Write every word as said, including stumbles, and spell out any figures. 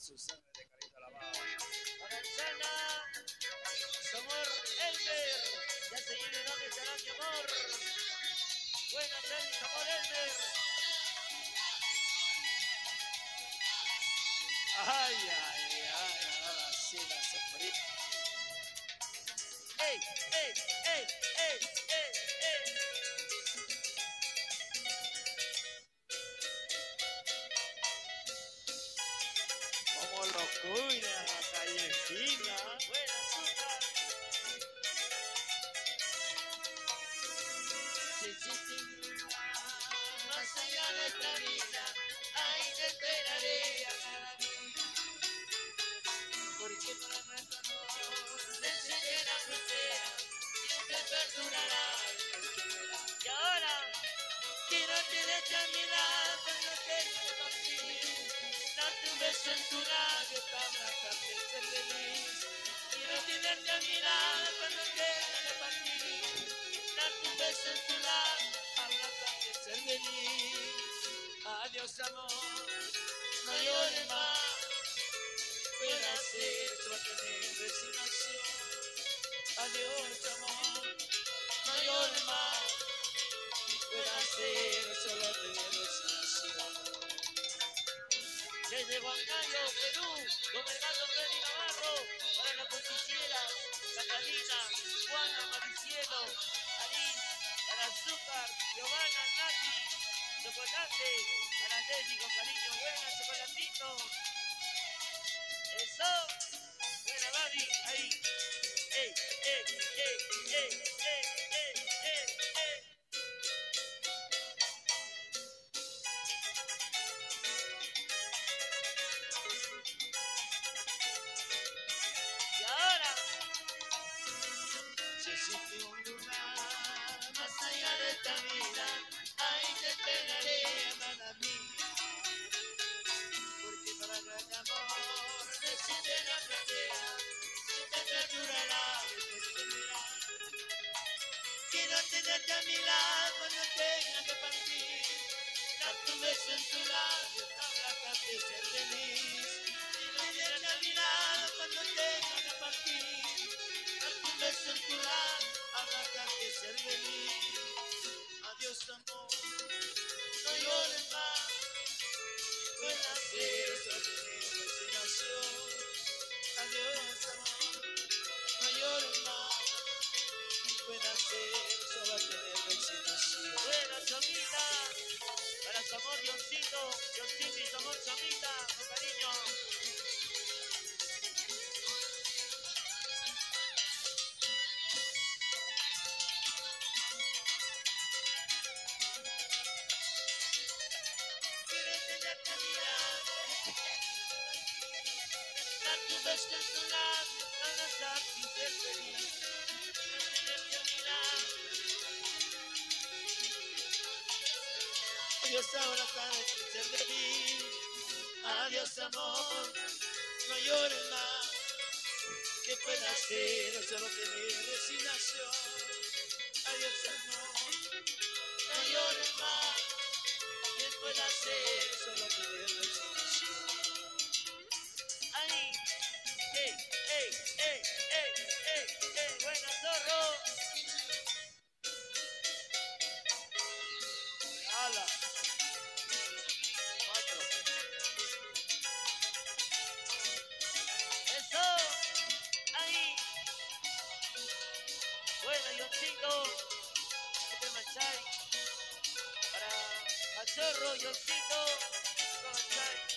su sangre de carita lavada. Manzana, Somor Elmer, ya se viene dónde estará mi amor. Buenas tardes, Somor Elmer. Ay, ay, ay, ahora sí la sofrita. ¡Ey, ey, ey, ey, ey, ey! Como lo cuida la calle fina. Buena azúcar. Si existir más allá de esta vida, ahí te esperaré a cada día. Porque para nuestro amor te enseñé la frontera, siempre perdurará el que quiera. Y ahora quiero tenerte a mi lado cuando tenga que partir, darte un beso en tu labio para abrazarte y ser feliz. Quiero tenerte a mi lado cuando tenga que partir, darte un beso en tu labio para abrazarte y ser feliz. Adiós amor, no llores más, puede hacer solo tener resignación. Adiós amor, no llores más, puede hacer solo tener resignación. Desde Huancayo, Perú, con el gato Freddy Navarro, para las justicieras, Catalina, Juana, Maricielo, Alice, para Azúcar, Giovanna, Nati, Chocolate, para Leslie con cariño, buena, chocolatito. Eso, buena Babi, ahí. Ey, ey, ey, ey, ey, ey, ey, ey. Y ahora, Si existe un lugar más allá de esta vida, ahí te esperaré, amada mía. Porque para gran amor no existe la frontera, siempre perdurará el que vivirá. Quiero tenerte a mi lado cuando tenga que partir, darte un beso en tu labio, abrazarte y ser feliz. Quiero tenerte a mi lado cuando tenga que partir, darte un beso en tu labio, abrazarte y ser feliz. Adiós amor, no llores más, puede hacer solo tener resignación. Adiós amor, no llores más, puede hacer solo tener resignación. Buena Chomita, para su amor Dioncito, Dioncito y su amor Chomita, con cariño. Quiero tenerte a mi lado, darte un beso en tu labio, abrazarte y ser feliz. Quiero tenerte a mi lado. Adiós abrazarte y ser feliz. Adiós amor, no llores más. ¿Qué puede hacer solo tener resignación? Adiós amor, no llores más. ¿Qué puede hacer solo tener resignación? Ahí, ey, ey, ey, ey, ey, ey, buena zorro. ala. Cuatro. Eso, ahí. Bueno, Yoncito, este Manchay. Para Machorro, Yoncito, este Manchay.